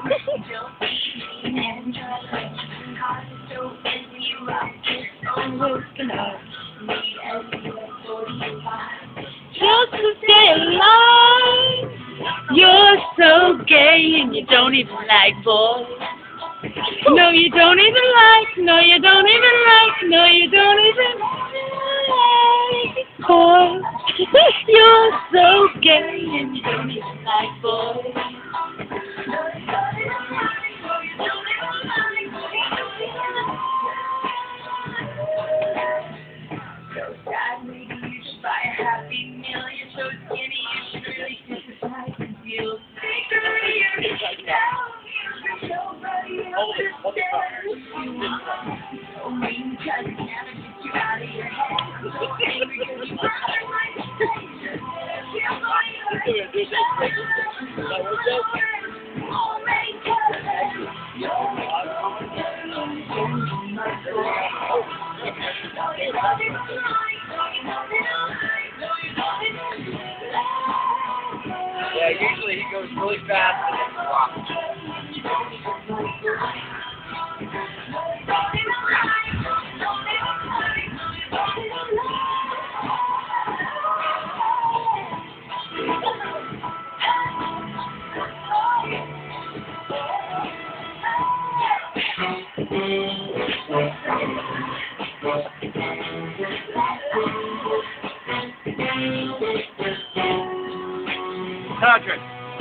Just to stay alive. You're so gay and you don't even like boys. No, you don't even like. No, you don't even like. No, you don't even like boys. You're so gay and you don't even like boys. So sad, maybe you should buy a Happy Meal. You're so skinny, you should really exercise and feel bigger. You're down. Nobody understands you. So mean, because it never gets you out of your head. So angry because you bother my face. Feel like oh my God. Yeah, usually he goes really fast and then drops. Patrick.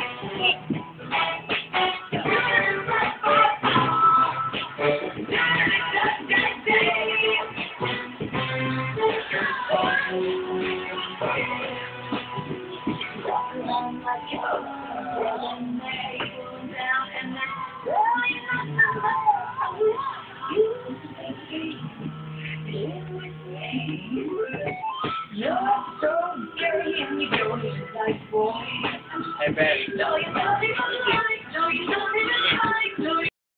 You're so gay and you don't even like boys. Hey, baby.